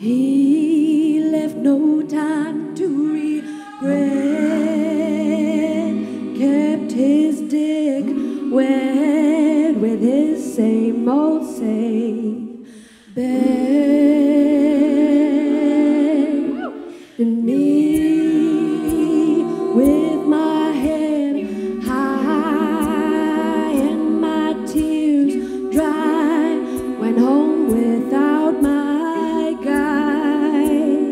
He left no time to regret, kept his dick wet with his same old safe bet. And me with my head high and my tears dry, went home without my guy.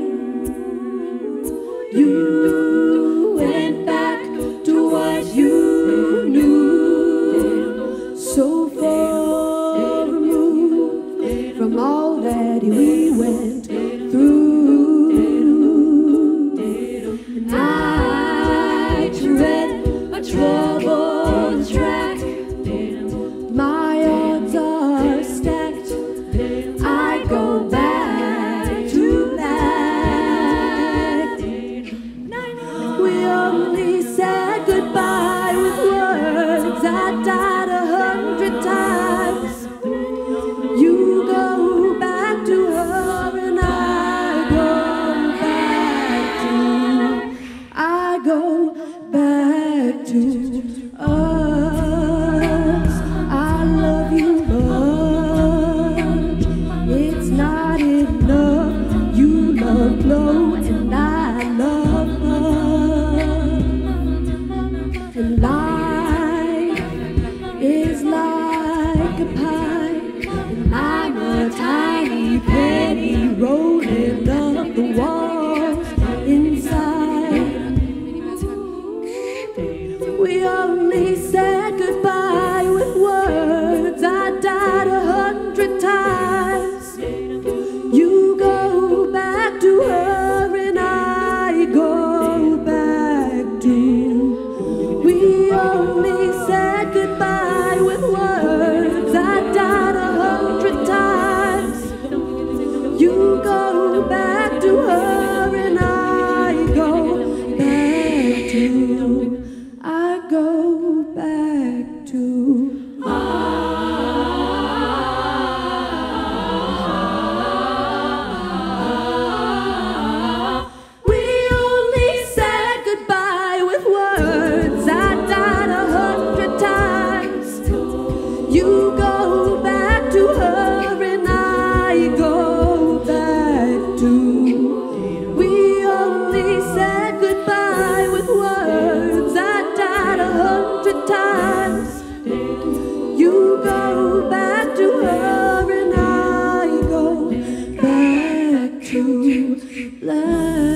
You went back to what you knew, so far removed from all that we went through. And I tread a troubled track, my odds are stacked. I go back to black. We only said goodbye with words. I died 100 times. You go back to her and I go back to us. I love you much. It's not enough. You love Flo and I love her. And life is like a pie, and I'm a tiny penny rolling up the walls inside. We only said goodbye with words. I died 100 times. You go back to her and I go back to. We only said goodbye with words. I died 100 times. You go back to her and I go back to. I go back to. We only said goodbye with words. I died 100 times. You go back to her and I go back to. We only said goodbye with words. I died 100 times. You go back to her and I go back to life.